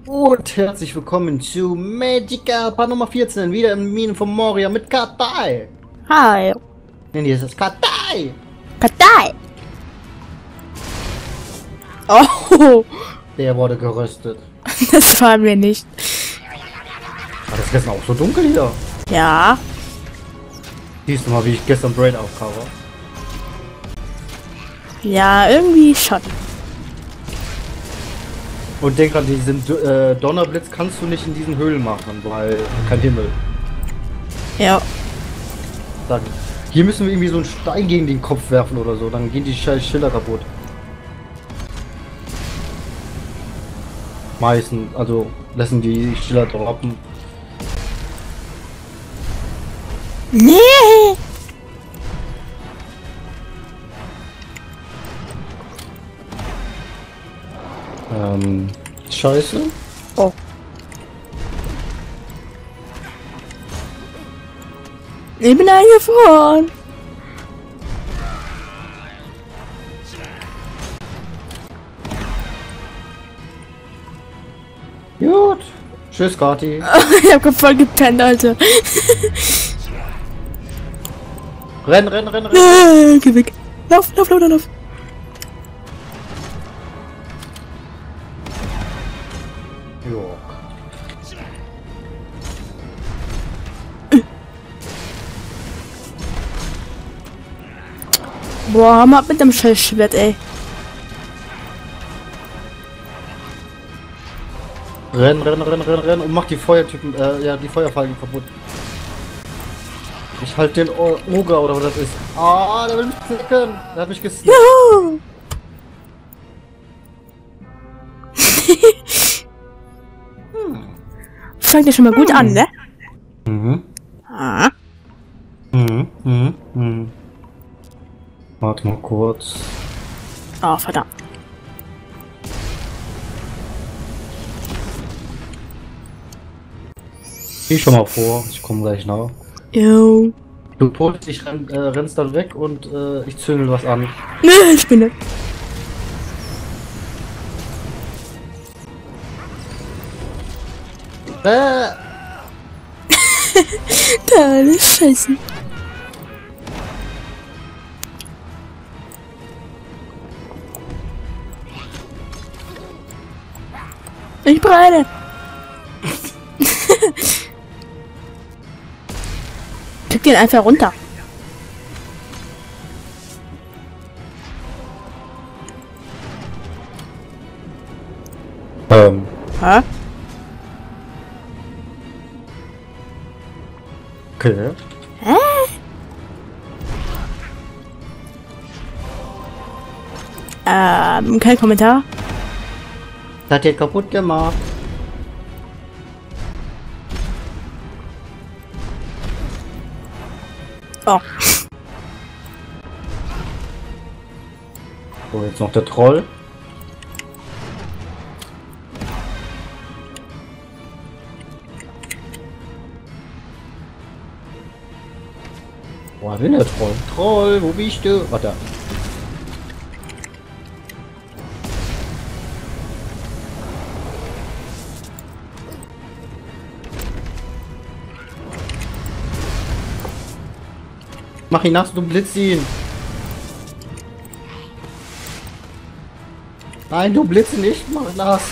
Und herzlich willkommen zu Magica Part Nummer 14, wieder im Minen von Moria mit Katai. Hi. Nein, hier ist es Katai. Partei. Oh, Der wurde geröstet. das waren wir nicht. War das gestern auch so dunkel hier? Ja. Siehst du mal, wie ich gestern Braid aufcover? Ja, irgendwie schon. Und denk dran, diesen Donnerblitz kannst du nicht in diesen Höhlen machen, weil kein Himmel. Ja. Sagen. Hier müssen wir irgendwie so einen Stein gegen den Kopf werfen oder so, dann gehen die scheiß Schiller kaputt. Meistens, also lassen die Schiller droppen. Nee. Scheiße. Oh. Ich bin eingefroren. Gut. Tschüss, Kati. Ich hab grad voll gepennt, Alter. Renn, renn, renn, renn. Geh weg. Lauf, lauf, lauf, lauf. Jo. Boah, hör mal mit dem Scheißschwert, ey. Renn, renn, renn, renn, renn und mach die Feuertypen, ja, die Feuerfallen kaputt. Ich halte den Oger oder was das ist. Ah, der will mich knicken. Der hat mich gesnippt. Juhu. Fängt ja schon mal gut an, ne? Mhm. Ah. Mhm. Warte mal kurz. Oh, verdammt. Geh schon mal vor, ich komme gleich nach. Jo. Du pulst, ich rennst dann weg und ich zündel was an. Nee, ich bin nicht. Deine Scheiße. Ich brenne. Pick den einfach runter. Hä? Okay. Hä? Kein Kommentar. Das hat dir kaputt gemacht. Oh. So, jetzt noch der Troll. Wo will der Troll? Troll, wo bist du? Warte. Mach ihn nass, du blitzt ihn. Nein, du blitzt nicht, mach ihn nass.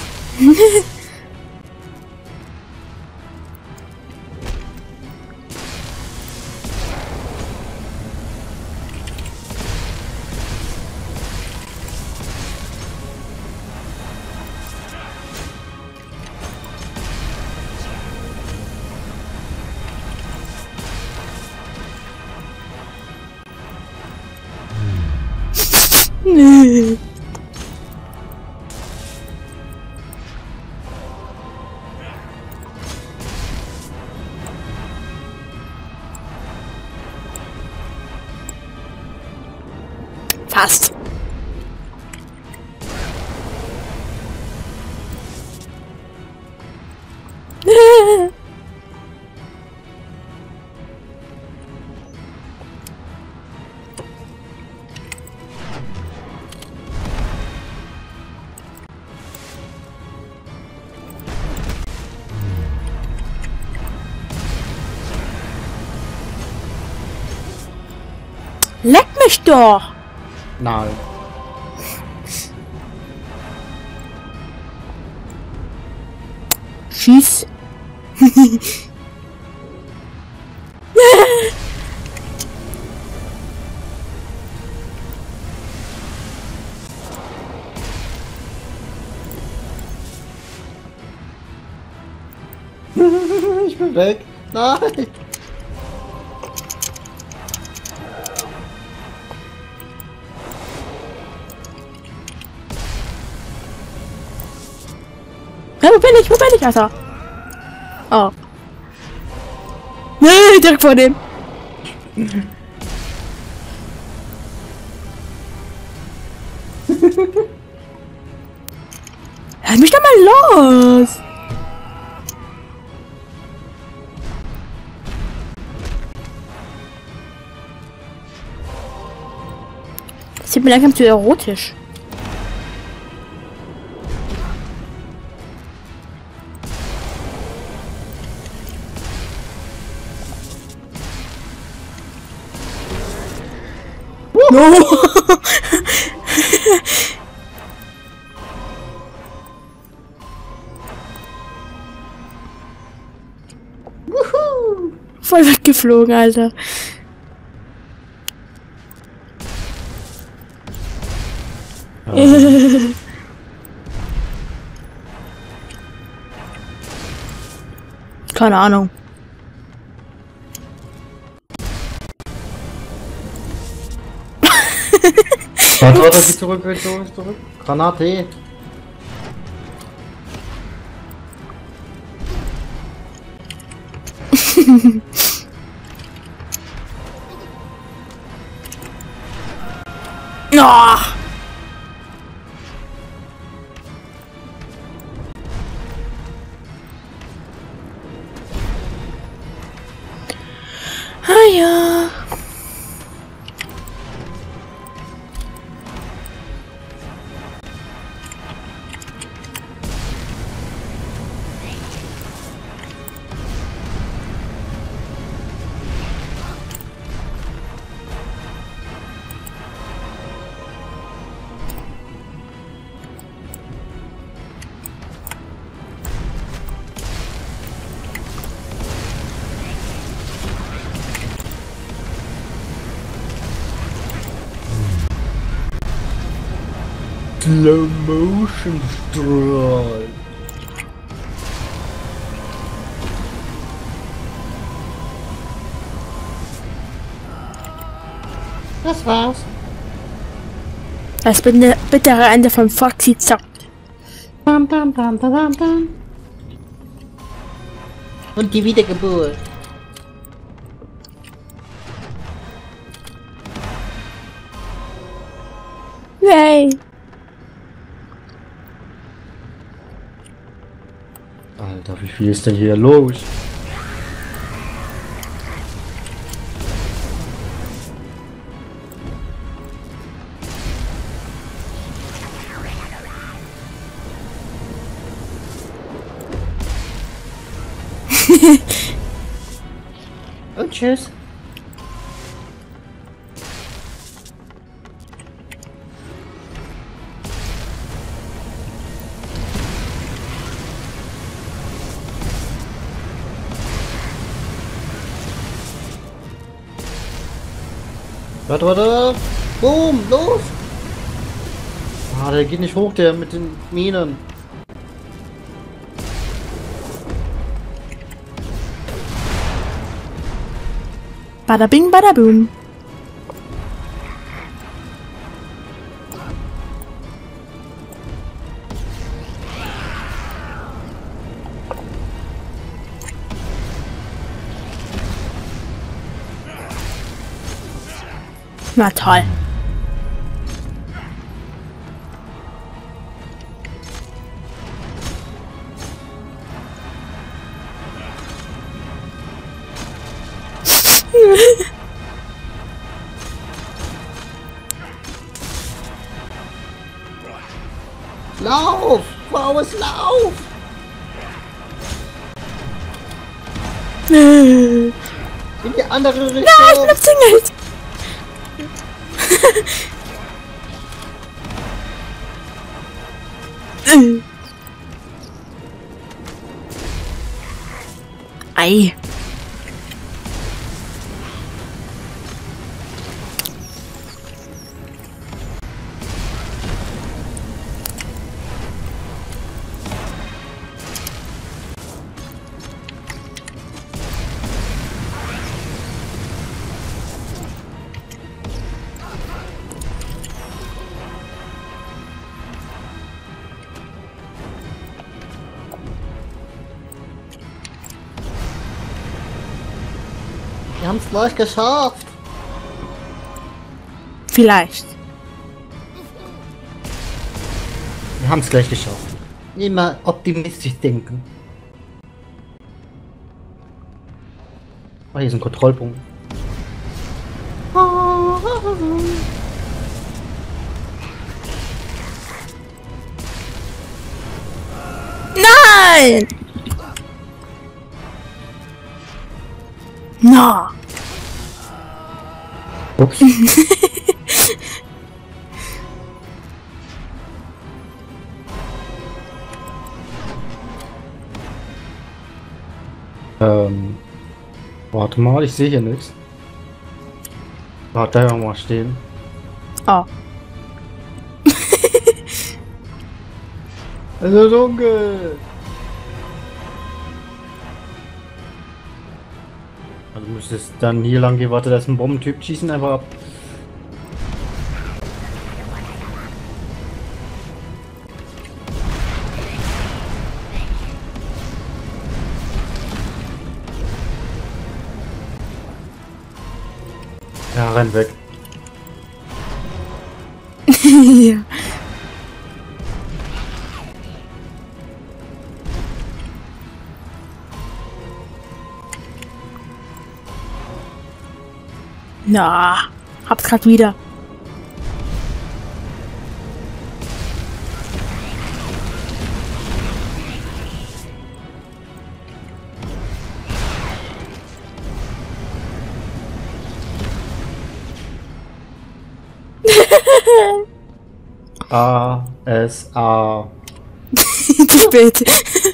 Nee. Fast. Leck mich doch! Nein. Schieß. Ich bin weg. Nein. Ja, wo bin ich? Wo bin ich, Alter? Oh. Nee, direkt vor dem. Lass mich doch mal los! Das wird mir langsam zu erotisch. No! Voll weggeflogen, Alter. Keine Ahnung. Warte, geh zurück, geh zurück. Granate. Oh. Ah ja. Slow Motion Strahl. Das war's. Das bittere Ende von Foxy zockt. Bam, bam, bam, bam, bam, bam. Und die Wiedergeburt. Yay! Alter, wie viel ist denn hier los? Und tschüss. Warte, warte. Boom, los. Ah, der geht nicht hoch, der mit den Minen. Bada bing, bada boom. Na toll. Lauf! Flowers, lauf! In die andere Richtung! Nein, ich bin umzingelt! Ei. Wir haben es gleich geschafft. Vielleicht. Wir haben es gleich geschafft. Immer optimistisch denken. Oh, hier ist ein Kontrollpunkt. Nein! Na! Ups. Warte mal, ich sehe hier nichts. Warte, da mal stehen. Oh. Es ist dunkel. Also müsste es dann hier lang gehen. Warte, da ist ein Bombentyp. Schießen einfach ab. Ja, renn weg. Ja. Na, hab's grad wieder. A-S-A. Zu spät.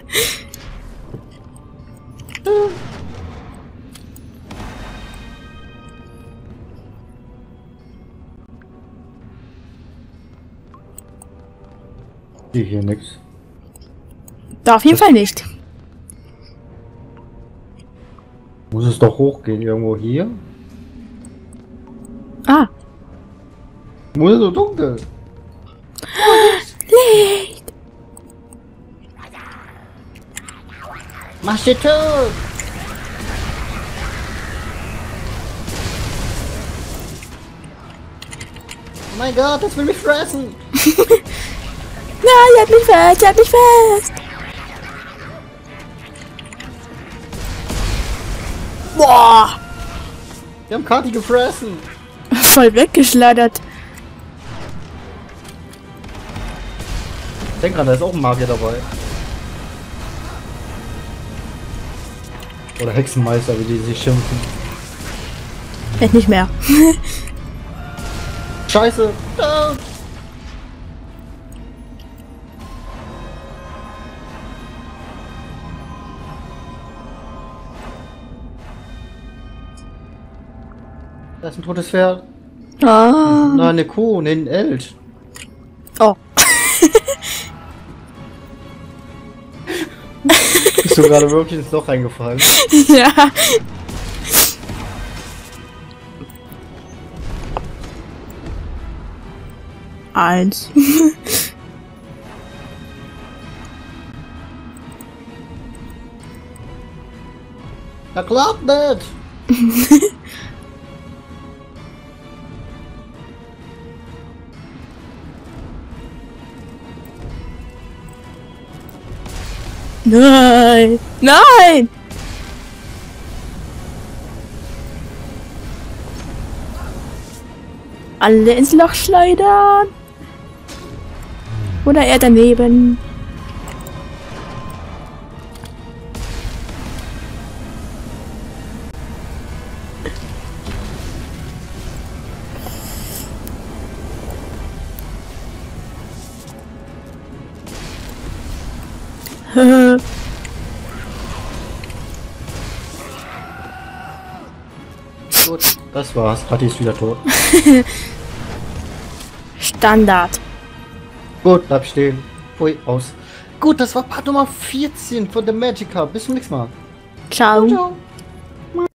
Hier nix. Da auf jeden Fall nicht. Muss es doch hochgehen, irgendwo hier? Ah. Muss es so dunkel? Licht. Mach sie tot! Oh mein Gott, das will mich fressen! Nein, sie hat mich fest, sie hat mich fest. Boah. Wir haben Kati gefressen! Voll weggeschleudert. Denk dran, da ist auch ein Magier dabei. Oder Hexenmeister, wie die sich schimpfen. Jetzt nicht mehr. Scheiße! Ah! Da ist ein totes Pferd. Ah. Nein, eine Kuh, ne, ein Elch. Oh. Bist du gerade wirklich ins Loch reingefallen? Ja. Eins. Da klappt nicht! Nein. Nein. Alle ins Loch schleudern. Oder er daneben. Gut, das war's. Hatti ist wieder tot. Standard. Gut, bleib stehen. Ui, aus. Gut, das war Part Nummer 14 von der Magica. Bis zum nächsten Mal. Ciao. Ciao.